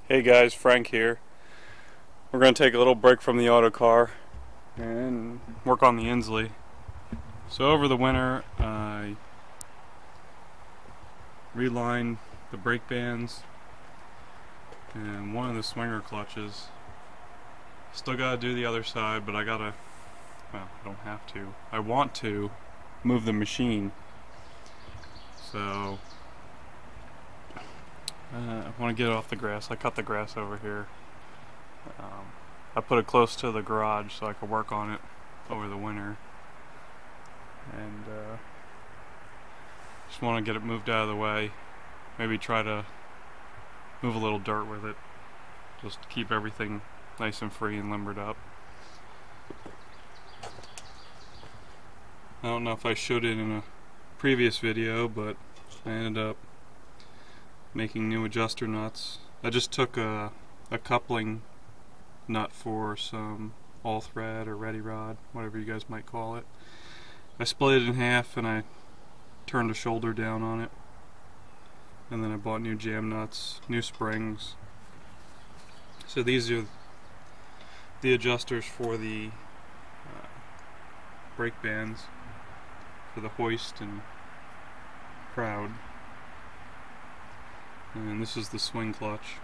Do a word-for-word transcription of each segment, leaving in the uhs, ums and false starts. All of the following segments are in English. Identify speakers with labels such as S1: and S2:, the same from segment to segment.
S1: Hey guys, Frank here. We're going to take a little break from the auto car and work on the Insley. So over the winter I relined the brake bands and one of the swinger clutches. Still got to do the other side, but I got to, well, I don't have to. I want to move the machine. So Uh, I want to get it off the grass. I cut the grass over here. Um, I put it close to the garage so I could work on it over the winter. And uh, just want to get it moved out of the way. Maybe try to move a little dirt with it. Just to keep everything nice and free and limbered up. I don't know if I showed it in a previous video, but I ended up making new adjuster nuts. I just took a, a coupling nut for some all thread or ready rod, whatever you guys might call it. I split it in half and I turned a shoulder down on it, and then I bought new jam nuts, new springs. So these are the adjusters for the uh, brake bands for the hoist and crowd. And this is the swing clutch.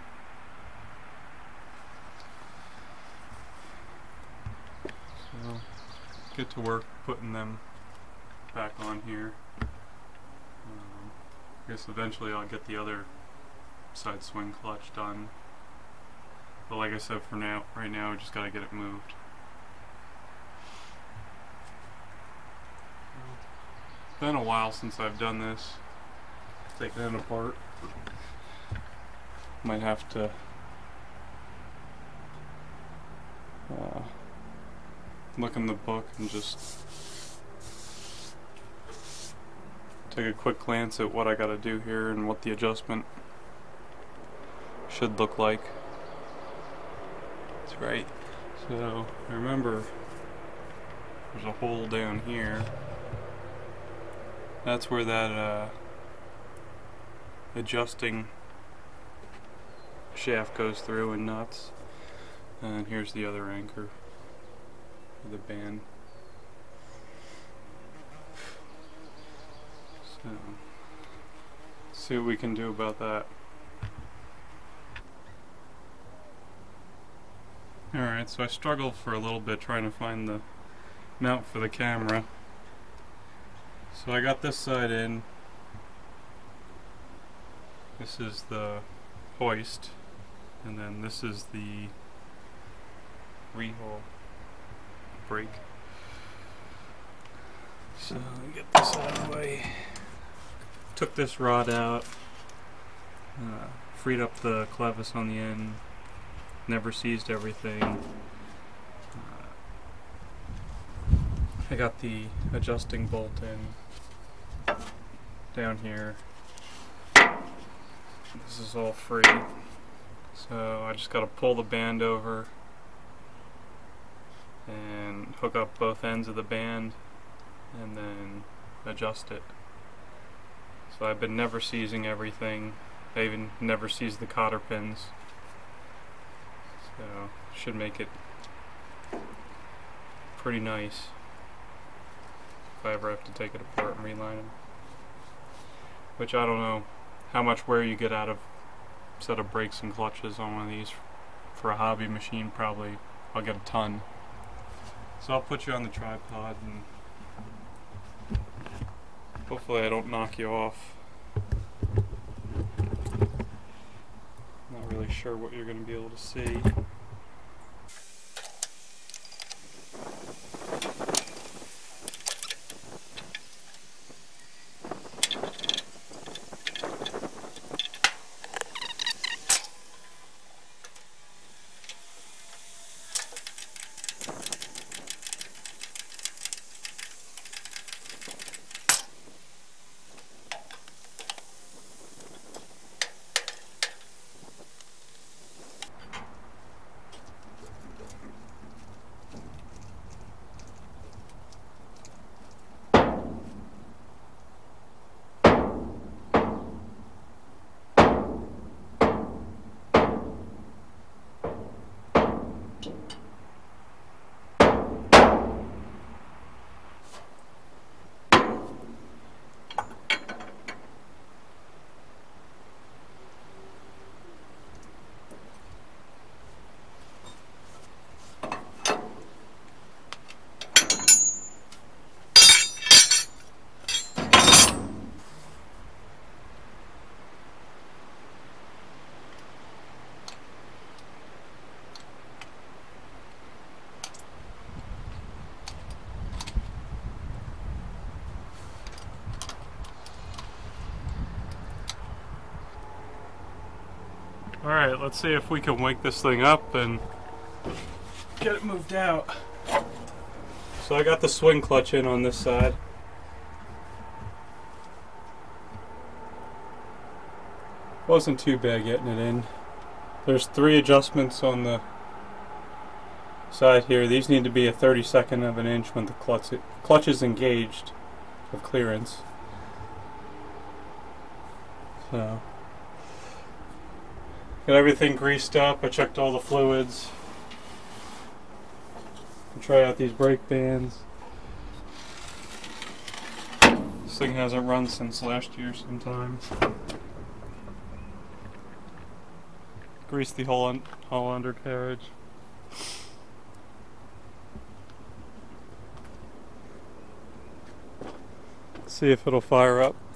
S1: So get to work putting them back on here. Um, I guess eventually I'll get the other side swing clutch done. But like I said, for now, right now, we just gotta get it moved. It's been a while since I've done this. Taking it apart. Might have to uh, look in the book and just take a quick glance at what I gotta do here and what the adjustment should look like. That's right. So remember, there's a hole down here. That's where that uh, adjusting shaft goes through and nuts, and here's the other anchor for the band. So let's see what we can do about that. Alright, so I struggled for a little bit trying to find the mount for the camera. So I got this side in. This is the hoist, and then this is the rehole brake. So let me get this out of the way. Took this rod out, uh, freed up the clevis on the end, never seized everything. Uh, I got the adjusting bolt in down here. This is all free. So I just got to pull the band over and hook up both ends of the band and then adjust it. So I've been never seizing everything. I even never seized the cotter pins. So should make it pretty nice if I ever have to take it apart and reline them. Which I don't know how much wear you get out of a set of brakes and clutches on one of these. For a hobby machine, probably I'll get a ton. So I'll put you on the tripod and hopefully I don't knock you off. Not really sure what you're going to be able to see. Alright, let's see if we can wake this thing up and get it moved out. So I got the swing clutch in on this side. Wasn't too bad getting it in. There's three adjustments on the side here. These need to be a thirty-second of an inch when the clutch, clutch is engaged of clearance. So, got everything greased up. I checked all the fluids. I'll try out these brake bands. This thing hasn't run since last year sometimes. Grease the whole, un whole undercarriage. See if it'll fire up.